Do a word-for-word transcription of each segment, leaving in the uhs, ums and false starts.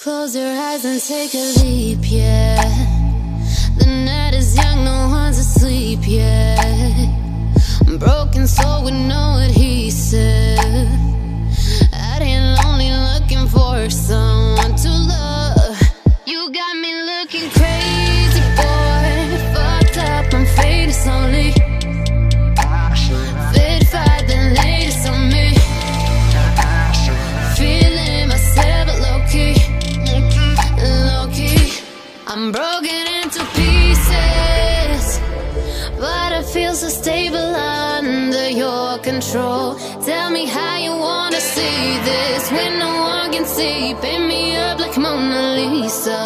Close your eyes and take a leap, yeah. The night is young, no one's asleep yet. Broken soul with no adhesive. Out here lonely looking for someone to love. You got me looking crazy, boy. Fucked up, I'm faded slowly. Fit five, the latest on me. Feeling myself low-key, low-key. I'm broken into pieces, but I feel so stable under your control. Tell me how you wanna see this when no one can see. Paint me up like Mona Lisa.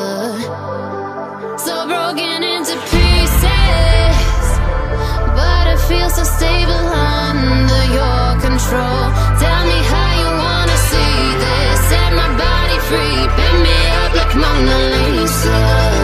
So broken into pieces, but I feel so stable under your control. Tell me how you wanna see this. Set my body free. Paint me up like Mona Lisa.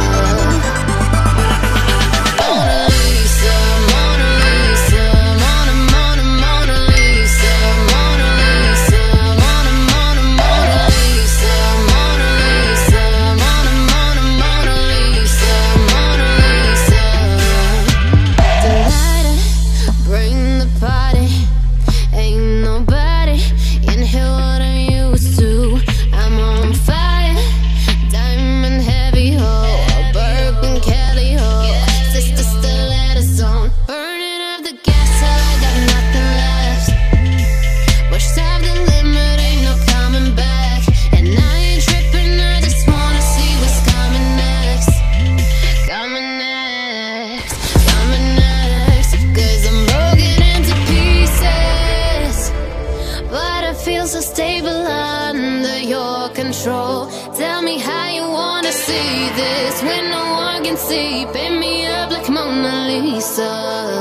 So stable under your control. Tell me how you wanna see this when no one can see. Paint me up like Mona Lisa.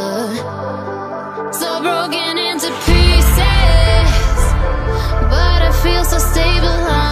So broken into pieces, but I feel so stable.